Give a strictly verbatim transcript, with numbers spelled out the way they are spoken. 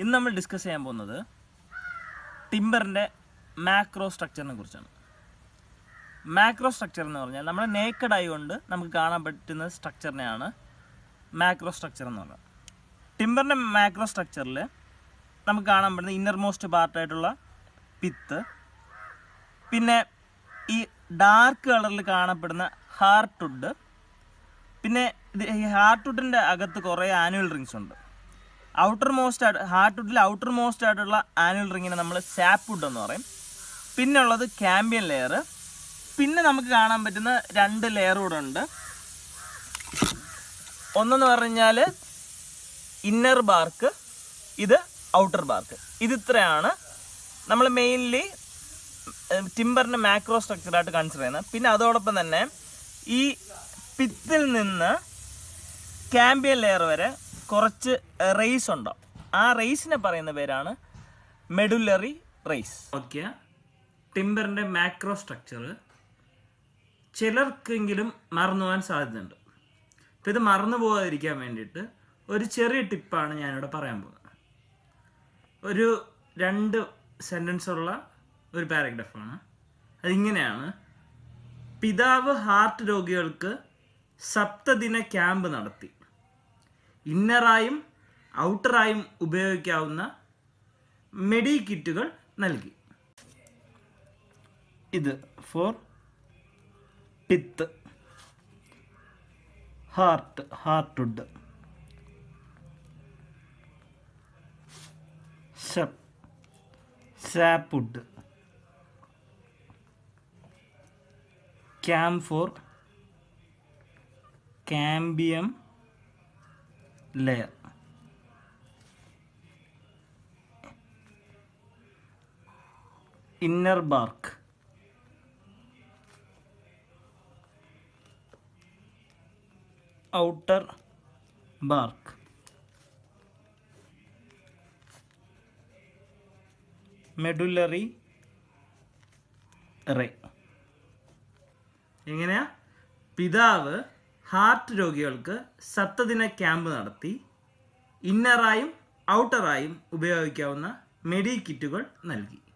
ഇന്ന് നമ്മൾ ഡിസ്കസ് ചെയ്യാൻ പോകുന്നത് ടിമ്പറിൻ്റെ മാക്രോ സ്ട്രക്ചറിനെ കുറിച്ചാണ്. മാക്രോ സ്ട്രക്ചർ എന്ന് പറഞ്ഞാൽ നമ്മുടെ നേക്കഡ് ആയി കൊണ്ട് നമുക്ക് കാണാൻ പറ്റുന്ന സ്ട്രക്ചറിനെയാണ് മാക്രോ സ്ട്രക്ചർ എന്ന് പറയുന്നത്. ടിമ്പറിൻ്റെ മാക്രോ സ്ട്രക്ചറിൽ നമുക്ക് കാണാൻ പറ്റുന്ന ഇന്നർ മോസ്റ്റ് പാർട്ടായിട്ടുള്ള പിത്ത്, പിന്നെ ഈ ഡാർക്ക് കളറിൽ കാണപ്പെടുന്ന ഹാർട്ട്വുഡ്, പിന്നെ ഈ ഹാർട്ട്വുഡിൻ്റെ അകത്ത് കുറേ ആനുവൽ റിങ്സ് ഉണ്ട്. ഔട്ടർ മോസ്റ്റ് ആയിട്ട് ഹാർട്ട്വുഡിൽ ഔട്ടർ മോസ്റ്റ് ആയിട്ടുള്ള ആനുവൽ റിങ്ങിനെ നമ്മൾ സാപ്വുഡ് എന്ന് പറയും. പിന്നെ ഉള്ളത് ക്യാമ്പിയൻ ലെയർ. പിന്നെ നമുക്ക് കാണാൻ പറ്റുന്ന രണ്ട് ലെയർ കൂടെ ഉണ്ട്. ഒന്നെന്ന് പറഞ്ഞാൽ ഇന്നർ ബാർക്ക്, ഇത് ഔട്ടർ ബാർക്ക്. ഇത് ഇത്രയാണ് നമ്മൾ മെയിൻലി ടിമ്പറിൻ്റെ മാക്രോ സ്ട്രക്ചറായിട്ട് കൺസിഡർ ചെയ്യുന്നത്. പിന്നെ അതോടൊപ്പം തന്നെ ഈ പിത്തിൽ നിന്ന് ക്യാമ്പിയൻ ലെയർ വരെ കുറച്ച് റേസ് ഉണ്ടാവും. ആ റേസിനെ പറയുന്ന പേരാണ് മെഡുലറി റേസ്. ഓക്കെ, ടിമ്പറിൻ്റെ മാക്രോ സ്ട്രക്ചർ ചിലർക്കെങ്കിലും മറന്നു പോകാൻ സാധ്യതയുണ്ട്. അപ്പോൾ ഇത് മറന്നു പോകാതിരിക്കാൻ വേണ്ടിയിട്ട് ഒരു ചെറിയ ടിപ്പാണ് ഞാനിവിടെ പറയാൻ പോകുന്നത്. ഒരു രണ്ട് സെൻറ്റൻസ് ഉള്ള ഒരു പാരഗ്രാഫാണ്. അതിങ്ങനെയാണ്: പിതാവ് ഹാർട്ട് രോഗികൾക്ക് സപ്തദിന ക്യാമ്പ് നടത്തി. ഇന്നറായും ഔട്ടറായും ഉപയോഗിക്കാവുന്ന മെഡി കിറ്റുകൾ നൽകി. ഇത് for pith, heart heartwood, sap sapwood, cam for cambium layer, inner bark, outer bark, medullary ray. എങ്ങനെയാ? പിതാവ് ഹാർട്ട് രോഗികൾക്ക് സപ്തദിന ക്യാമ്പ് നടത്തി. ഇന്നറായും ഔട്ടറായും ഉപയോഗിക്കാവുന്ന മെഡി കിറ്റുകൾ നൽകി.